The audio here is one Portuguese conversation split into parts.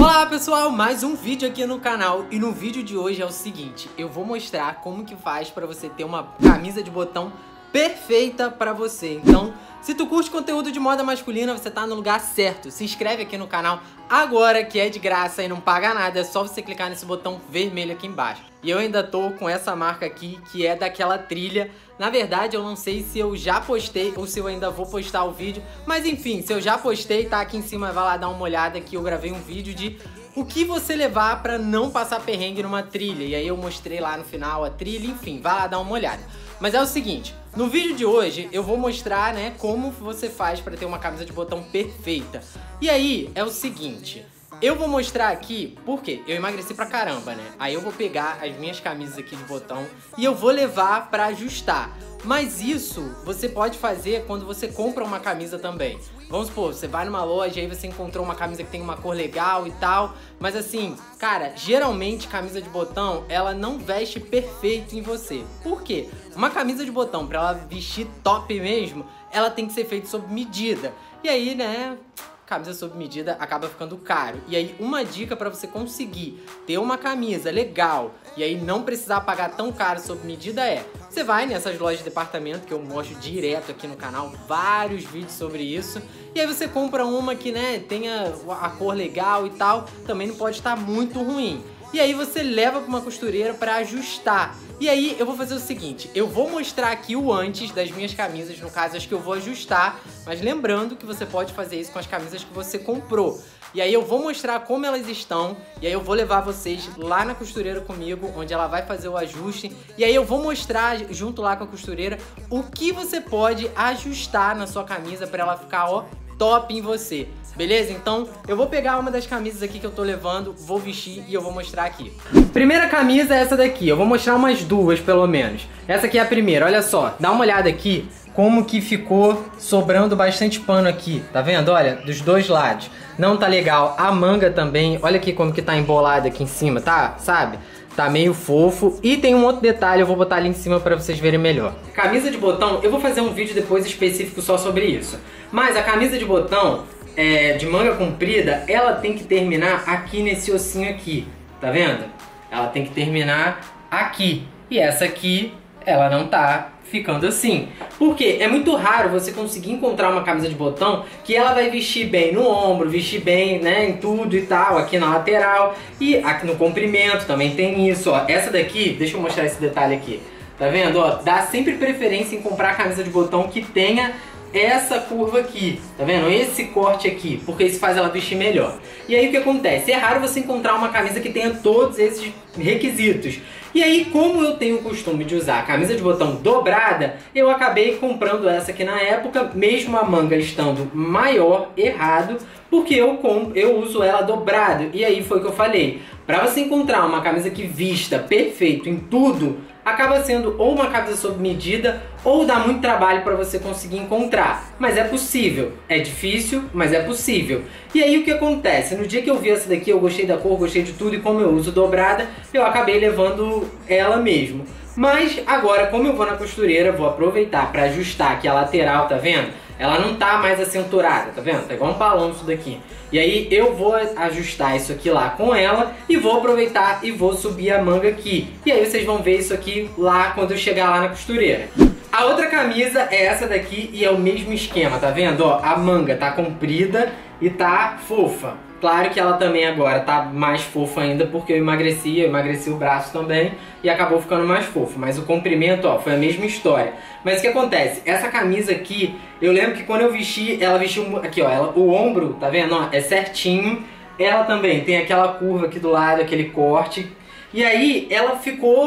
Olá pessoal, mais um vídeo aqui no canal e no vídeo de hoje é o seguinte, eu vou mostrar como que faz pra você ter uma camisa de botão perfeita pra você. Então, se tu curte conteúdo de moda masculina, você tá no lugar certo. Se inscreve aqui no canal agora que é de graça e não paga nada, é só você clicar nesse botão vermelho aqui embaixo. E eu ainda tô com essa marca aqui que é daquela trilha. Na verdade, eu não sei se eu já postei ou se eu ainda vou postar o vídeo. Mas enfim, se eu já postei, tá aqui em cima, vai lá dar uma olhada que eu gravei um vídeo de o que você levar pra não passar perrengue numa trilha. E aí eu mostrei lá no final a trilha, enfim, vai lá dar uma olhada. Mas é o seguinte, no vídeo de hoje eu vou mostrar, né, como você faz pra ter uma camisa de botão perfeita. E aí é o seguinte, eu vou mostrar aqui, porque eu emagreci pra caramba, né? Aí eu vou pegar as minhas camisas aqui de botão e eu vou levar pra ajustar. Mas isso você pode fazer quando você compra uma camisa também. Vamos supor, você vai numa loja e aí você encontrou uma camisa que tem uma cor legal e tal. Mas assim, cara, geralmente camisa de botão, ela não veste perfeito em você. Por quê? Uma camisa de botão, pra ela vestir top mesmo, ela tem que ser feita sob medida. E aí, né, camisa sob medida acaba ficando caro. E aí uma dica pra você conseguir ter uma camisa legal e aí não precisar pagar tão caro sob medida é: você vai nessas lojas de departamento que eu mostro direto aqui no canal, vários vídeos sobre isso. E aí você compra uma que, né, tenha a cor legal e tal, também não pode estar muito ruim. E aí você leva para uma costureira para ajustar. E aí eu vou fazer o seguinte, eu vou mostrar aqui o antes das minhas camisas, no caso acho que eu vou ajustar, mas lembrando que você pode fazer isso com as camisas que você comprou. E aí eu vou mostrar como elas estão, e aí eu vou levar vocês lá na costureira comigo, onde ela vai fazer o ajuste. E aí eu vou mostrar junto lá com a costureira o que você pode ajustar na sua camisa para ela ficar, ó, top em você. Beleza? Então eu vou pegar uma das camisas aqui que eu tô levando, vou vestir e eu vou mostrar aqui. Primeira camisa é essa daqui, eu vou mostrar umas duas pelo menos. Essa aqui é a primeira, olha só, dá uma olhada aqui como que ficou sobrando bastante pano aqui, tá vendo? Olha, dos dois lados. Não tá legal, a manga também, olha aqui como que tá embolada aqui em cima, tá? Sabe? Tá meio fofo. E tem um outro detalhe, eu vou botar ali em cima pra vocês verem melhor. Camisa de botão, eu vou fazer um vídeo depois específico só sobre isso. Mas a camisa de botão, de manga comprida, ela tem que terminar aqui nesse ossinho aqui, tá vendo? Ela tem que terminar aqui. E essa aqui, ela não tá ficando assim. Porque é muito raro você conseguir encontrar uma camisa de botão que ela vai vestir bem no ombro, vestir bem, né, em tudo e tal, aqui na lateral. E aqui no comprimento também tem isso, ó. Essa daqui, deixa eu mostrar esse detalhe aqui. Tá vendo, ó? Dá sempre preferência em comprar a camisa de botão que tenha essa curva aqui, tá vendo? Esse corte aqui, porque isso faz ela vestir melhor. E aí o que acontece? É raro você encontrar uma camisa que tenha todos esses requisitos. E aí, como eu tenho o costume de usar a camisa de botão dobrada, eu acabei comprando essa aqui na época, mesmo a manga estando maior, errado, porque eu uso ela dobrada. E aí foi o que eu falei. Pra você encontrar uma camisa que vista perfeito em tudo, acaba sendo ou uma camisa sob medida ou dá muito trabalho para você conseguir encontrar. Mas é possível. É difícil, mas é possível. E aí o que acontece? No dia que eu vi essa daqui, eu gostei da cor, gostei de tudo, e como eu uso dobrada, eu acabei levando ela mesmo. Mas agora, como eu vou na costureira, vou aproveitar para ajustar aqui a lateral, tá vendo? Ela não tá mais acinturada, tá vendo? Tá igual um balão isso daqui. E aí eu vou ajustar isso aqui lá com ela e vou aproveitar e vou subir a manga aqui. E aí vocês vão ver isso aqui lá quando eu chegar lá na costureira. A outra camisa é essa daqui e é o mesmo esquema, tá vendo? Ó, a manga tá comprida e tá fofa. Claro que ela também agora tá mais fofa ainda porque eu emagreci o braço também e acabou ficando mais fofo. Mas o comprimento, ó, foi a mesma história. Mas o que acontece? Essa camisa aqui, eu lembro que quando eu vesti, ela vestiu aqui, ó, o ombro, tá vendo? Ó, é certinho. Ela também tem aquela curva aqui do lado, aquele corte. E aí ela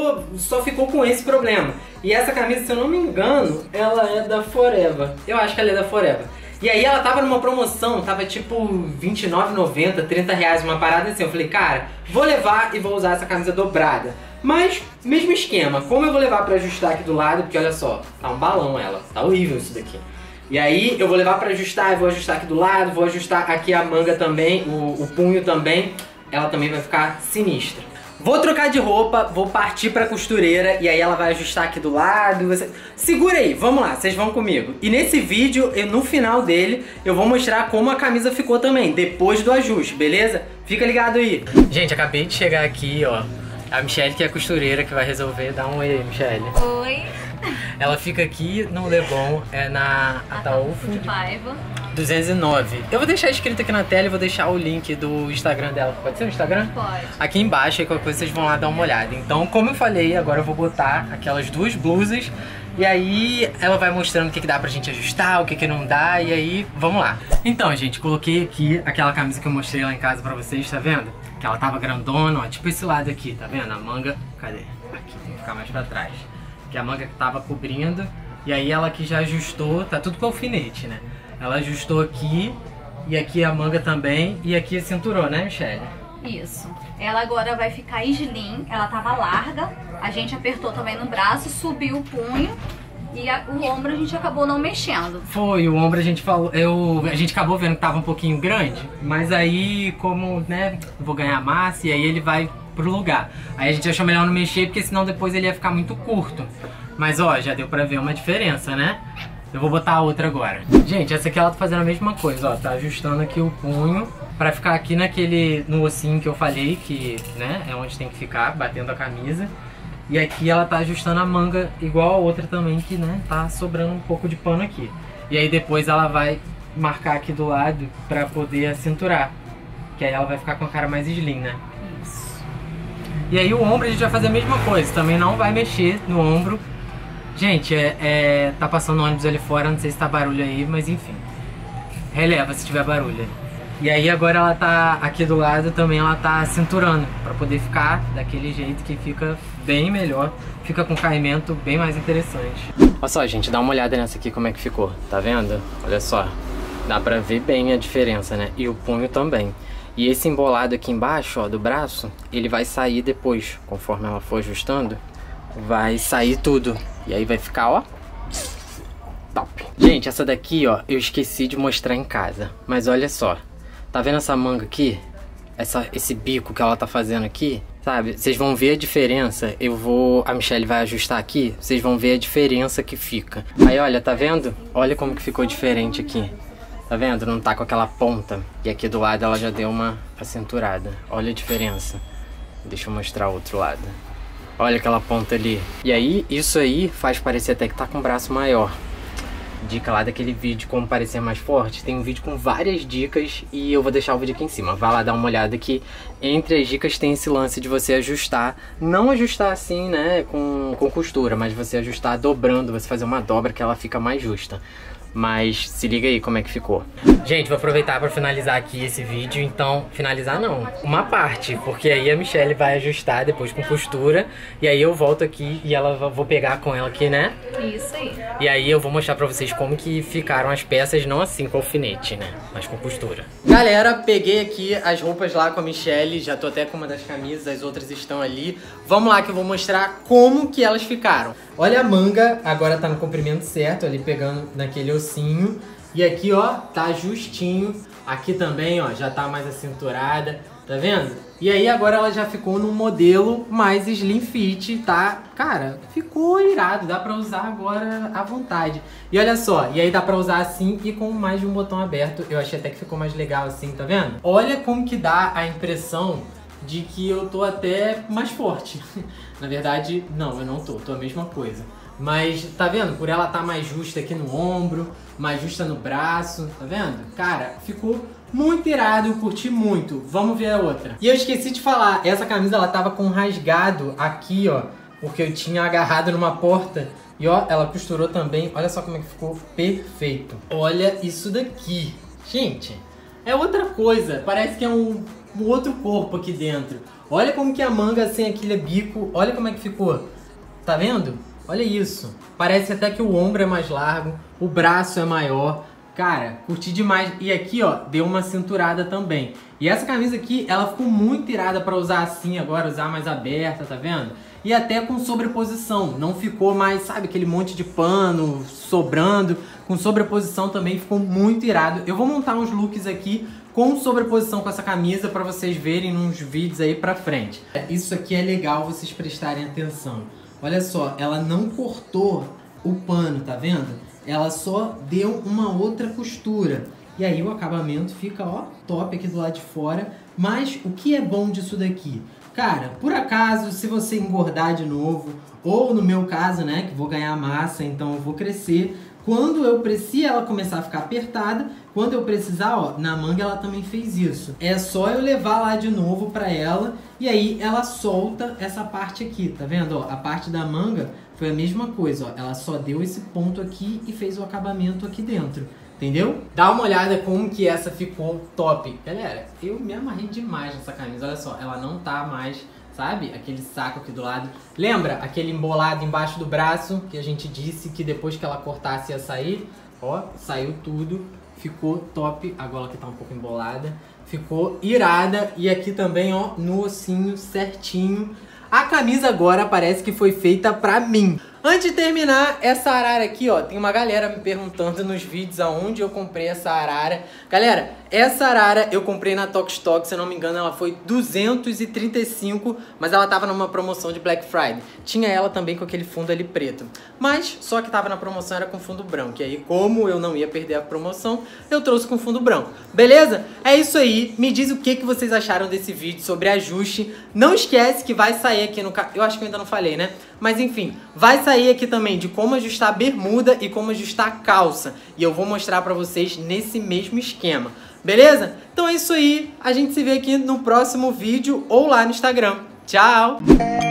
só ficou com esse problema. E essa camisa, se eu não me engano, ela é da Forever. Eu acho que ela é da Forever. E aí ela tava numa promoção, tava tipo R$29,90, R$30, uma parada assim. Eu falei, cara, vou levar e vou usar essa camisa dobrada. Mas, mesmo esquema, como eu vou levar pra ajustar aqui do lado, porque olha só, tá um balão ela, tá horrível isso daqui. E aí eu vou levar pra ajustar, eu vou ajustar aqui do lado, vou ajustar aqui a manga também, o punho também, ela também vai ficar sinistra. Vou trocar de roupa, vou partir pra costureira e aí ela vai ajustar aqui do lado. Segura aí, vamos lá, vocês vão comigo. E nesse vídeo, no final dele, eu vou mostrar como a camisa ficou também, depois do ajuste, beleza? Fica ligado aí. Gente, acabei de chegar aqui, ó. A Michelle, que é a costureira, que vai resolver. Dá um oi aí, Michelle. Oi. Ela fica aqui no Leblon, é na Ataúfo de Paiva 209. Eu vou deixar escrito aqui na tela e vou deixar o link do Instagram dela. Pode ser o Instagram? Pode. Aqui embaixo, aí qualquer coisa vocês vão lá dar uma olhada. Então, como eu falei, agora eu vou botar aquelas duas blusas. E aí ela vai mostrando o que dá pra gente ajustar, o que não dá. E aí, vamos lá. Então, gente, coloquei aqui aquela camisa que eu mostrei lá em casa pra vocês, tá vendo? Que ela tava grandona, ó. Tipo esse lado aqui, tá vendo? A manga, cadê? Aqui, tem que ficar mais pra trás. Que a manga que tava cobrindo. E aí ela aqui já ajustou, tá tudo com alfinete, né? Ela ajustou aqui, e aqui a manga também, e aqui a cinturão, né, Michelle? Isso. Ela agora vai ficar slim, ela tava larga, a gente apertou também no braço, subiu o punho, e o ombro a gente acabou não mexendo. Foi, o ombro a gente falou, a gente acabou vendo que tava um pouquinho grande, mas aí como, né, vou ganhar massa, e aí ele vai pro lugar. Aí a gente achou melhor não mexer, porque senão depois ele ia ficar muito curto. Mas ó, já deu pra ver uma diferença, né? Eu vou botar a outra agora. Gente, essa aqui ela tá fazendo a mesma coisa, ó. Tá ajustando aqui o punho pra ficar aqui no ossinho que eu falei, que, né, é onde tem que ficar, batendo a camisa. E aqui ela tá ajustando a manga igual a outra também, que, né, tá sobrando um pouco de pano aqui. E aí depois ela vai marcar aqui do lado pra poder acinturar. Que aí ela vai ficar com a cara mais slim, né? Isso. E aí o ombro a gente vai fazer a mesma coisa, também não vai mexer no ombro. Gente, tá passando ônibus ali fora, não sei se tá barulho aí, mas enfim. Releva se tiver barulho. E aí agora ela tá aqui do lado também, ela tá cinturando, pra poder ficar daquele jeito que fica bem melhor. Fica com caimento bem mais interessante. Olha só, gente, dá uma olhada nessa aqui como é que ficou, tá vendo? Olha só, dá pra ver bem a diferença, né? E o punho também. E esse embolado aqui embaixo, ó, do braço, ele vai sair depois, conforme ela for ajustando. Vai sair tudo. E aí vai ficar, ó, top. Gente, essa daqui, ó, eu esqueci de mostrar em casa. Mas olha só. Tá vendo essa manga aqui? Esse bico que ela tá fazendo aqui? Sabe? Vocês vão ver a diferença. A Michelle vai ajustar aqui. Vocês vão ver a diferença que fica. Aí, olha, tá vendo? Olha como que ficou diferente aqui. Tá vendo? Não tá com aquela ponta. E aqui do lado ela já deu uma acinturada. Olha a diferença. Deixa eu mostrar o outro lado. Olha aquela ponta ali. E aí, isso aí faz parecer até que tá com o braço maior. Dica lá daquele vídeo como parecer mais forte. Tem um vídeo com várias dicas e eu vou deixar o vídeo aqui em cima. Vai lá dar uma olhada que entre as dicas tem esse lance de você ajustar. Não ajustar assim, né, com costura, mas você ajustar dobrando, você fazer uma dobra que ela fica mais justa. Mas se liga aí como é que ficou. Gente, vou aproveitar para finalizar aqui esse vídeo. Então, finalizar não, uma parte, porque aí a Michelle vai ajustar depois com costura. E aí eu volto aqui e vou pegar com ela aqui, né? Isso aí. E aí eu vou mostrar pra vocês como que ficaram as peças, não assim com alfinete, né? Mas com costura. Galera, peguei aqui as roupas lá com a Michelle. Já tô até com uma das camisas, as outras estão ali. Vamos lá que eu vou mostrar como que elas ficaram. Olha a manga, agora tá no comprimento certo, ali pegando naquele ossinho. E aqui, ó, tá justinho. Aqui também, ó, já tá mais acinturada, tá vendo? E aí agora ela já ficou num modelo mais slim fit, tá? Cara, ficou irado, dá pra usar agora à vontade. E olha só, e aí dá pra usar assim e com mais de um botão aberto. Eu achei até que ficou mais legal assim, tá vendo? Olha como que dá a impressão de que eu tô até mais forte. Na verdade, não, eu não tô a mesma coisa. Mas, tá vendo? Por ela tá mais justa aqui no ombro, mais justa no braço, tá vendo? Cara, ficou muito irado, eu curti muito. Vamos ver a outra. E eu esqueci de falar, essa camisa ela tava com rasgado aqui, ó, porque eu tinha agarrado numa porta. E ó, ela costurou também, olha só como é que ficou perfeito. Olha isso daqui. Gente, é outra coisa, parece que é um outro corpo aqui dentro. Olha como que a manga sem aquele bico, olha como é que ficou. Tá vendo? Olha isso. Parece até que o ombro é mais largo, o braço é maior. Cara, curti demais. E aqui, ó, deu uma cinturada também. E essa camisa aqui, ela ficou muito irada pra usar assim agora, usar mais aberta, tá vendo? E até com sobreposição. Não ficou mais, sabe, aquele monte de pano sobrando. Com sobreposição também ficou muito irado. Eu vou montar uns looks aqui com sobreposição com essa camisa para vocês verem nos vídeos aí pra frente. Isso aqui é legal vocês prestarem atenção. Olha só, ela não cortou o pano, tá vendo? Ela só deu uma outra costura. E aí o acabamento fica, ó, top aqui do lado de fora. Mas o que é bom disso daqui? Cara, por acaso, se você engordar de novo, ou no meu caso, né, que vou ganhar massa, então eu vou crescer, quando eu precisar ela começar a ficar apertada, quando eu precisar, ó, na manga ela também fez isso. É só eu levar lá de novo pra ela, e aí ela solta essa parte aqui, tá vendo? Ó, a parte da manga foi a mesma coisa, ó, ela só deu esse ponto aqui e fez o acabamento aqui dentro. Entendeu? Dá uma olhada como que essa ficou top. Galera, eu me amarrei demais nessa camisa. Olha só, ela não tá mais, sabe? Aquele saco aqui do lado. Lembra aquele embolado embaixo do braço que a gente disse que depois que ela cortasse ia sair? Ó, saiu tudo. Ficou top. A gola aqui tá um pouco embolada. Ficou irada. E aqui também, ó, no ossinho certinho. A camisa agora parece que foi feita pra mim. Antes de terminar, essa arara aqui, ó, tem uma galera me perguntando nos vídeos aonde eu comprei essa arara. Galera, essa arara eu comprei na Tokstok, se eu não me engano ela foi 235, mas ela tava numa promoção de Black Friday. Tinha ela também com aquele fundo ali preto, mas só que tava na promoção era com fundo branco. E aí, como eu não ia perder a promoção, eu trouxe com fundo branco. Beleza? É isso aí. Me diz o que vocês acharam desse vídeo sobre ajuste. Não esquece que vai sair aqui no canal. Eu acho que eu ainda não falei, né? Mas enfim, vai sair aqui também de como ajustar bermuda e como ajustar calça. E eu vou mostrar pra vocês nesse mesmo esquema. Beleza? Então é isso aí. A gente se vê aqui no próximo vídeo ou lá no Instagram. Tchau!